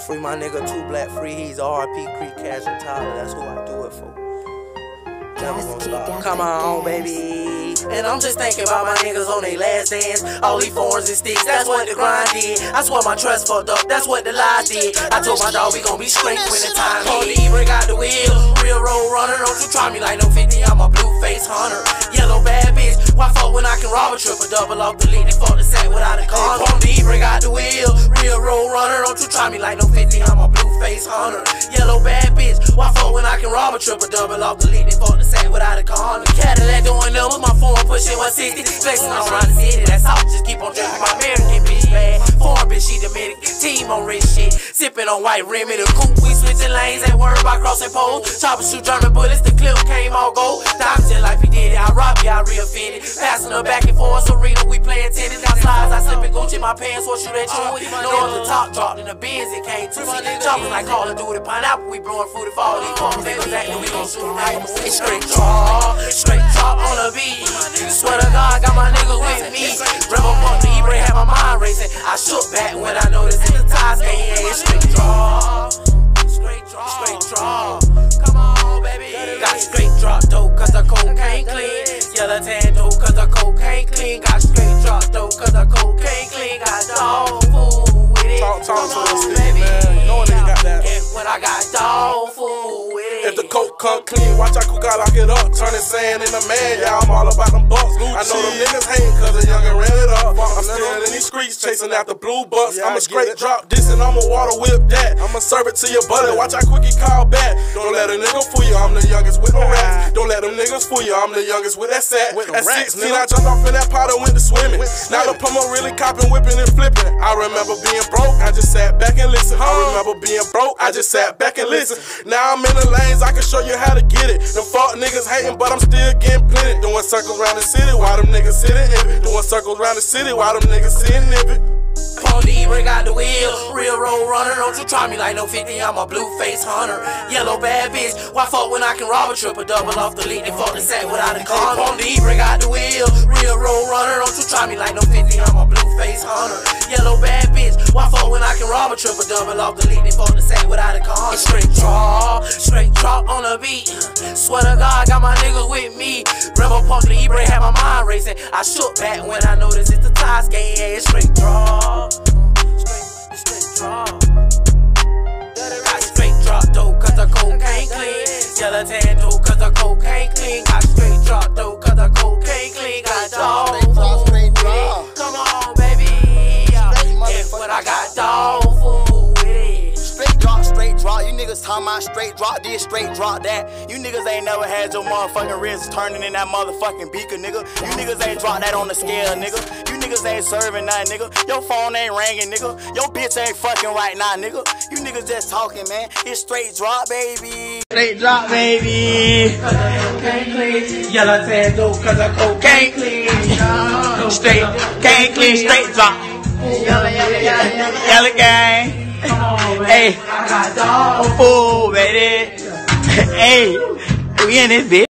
Free my nigga 2 Black Free. He's RP Creek Cash and Tyler. That's who I do it for. Never gonna stop. Come on, baby. And I'm just thinking about my niggas on their last dance. All these foreigns and sticks, that's what the grind did. I swear my trust fucked up, that's what the lie did. I told my dog we gon' be straight when the time hit. Bring out the wheel, real road runner. Don't you try me like no 50, I'm a blue face hunter. Yellow bad bitch, why fuck when I can rob a triple double off the lead and fuck the sack without a condom. Bring out the wheel, real road runner. Don't you try me like no 50, I'm a blue face hunter. Yellow bad bitch, why fuck when I can rob a triple double off the lead and fuck the sack without a condom. Cadillac doing numbers, my phone pushing 160. Flexing all around the city, that's all. Just keep on drinking my American bitch bad. Foreign bitch, she Dominican. Team on rich shit. Sipping on white rim in the coupe. We switching lanes, ain't worried about crossing poles. Chopper shoot German bullets, the clip came all gold. Diamonds just like he did it. I rob you, I re-offended. Passing her back and forth, arena, we playing tennis. Got slides, I slip and Gucci, my pants, what shoot at you. No the top dropped in the Benz, it came to see. Choppers like Call of Duty, pineapple, we blowing food for all these fuckers. They exactly, we gon' shoot them like it's straight drop on the beat. Swear to God, got my niggas with me. Rebel Punk, the E-Bray had my mind racing. I shook back when I noticed in the ties game. Yeah, it's straight drop. Come on, baby. Got straight drop though, cause the cocaine clean. Yellow tan though, cause the cocaine clean. Got straight drop though, cause the cocaine clean. Got dog food with it. Talk to the stick, man. You know a nigga got that. And when I got dog food with it. If the coke come clean, watch I cook out, lock it up. Turn it sand in the man, yeah, I'm all about them bucks. I know them niggas hating cause the youngin' ran it up. I'm still in these streets chasing after blue bucks. I'ma straight drop this and I'ma water whip that. I'ma serve it to your buddy, watch how quick he call back. Don't let a nigga fool you, I'm the youngest with no rats. Don't let them niggas fool you, I'm the youngest with that sack. At 16 I jumped off in that pot and went to swimming. Now the plumber really copping, whipping and flipping. I remember being broke, I just sat back and listened. I remember being broke, I just sat back and listened. Now I'm in the lanes, I can show you how to get it. Them fuck niggas hating, but I'm still getting plenty. Doing circles around the city while them niggas sitting in it. Doing circles around the city while them niggas sitting in it. Bring out the wheel, real road runner. Don't you try me like no 50, I'm a blue face hunter. Yellow bad bitch, why fuck when I can rob a triple double off the lead and fuck the sack without a condom. Bring out the wheel, real road runner. Don't you try me like no 50, I'm a blue face hunter. Yellow bad bitch, why fuck when I can rob a triple double off the lead and fuck the sack without a condom. It's straight drop on the beat. Swear to God, got my niggas with me. Rebel Punk, the E-Bray had my mind racing. I shook back when I noticed it's the ties game. Yeah, it's straight drop. Got straight drop though, cause the cocaine clean. Yellow tan though, cause the cocaine clean. Got straight drop though, cause the cocaine clean. Got dog food with it. Come on, baby. If when I got dog food with it. Straight drop. You niggas talking about straight drop this, straight drop that. You niggas ain't never had your motherfucking wrist turning in that motherfucking beaker, nigga. You niggas ain't dropped that on the scale, nigga. You niggas ain't serving nothing, nigga. Your phone ain't ringing, nigga. Your bitch ain't fucking right now, nigga. You niggas just talking, man. It's straight drop, baby. Straight drop, baby. Cause the cocaine clean. Yellow tan though, cause the cocaine clean. Straight, can't clean, straight drop. Yellow gang. Hey, I got dog food, baby. Hey, we in this bitch.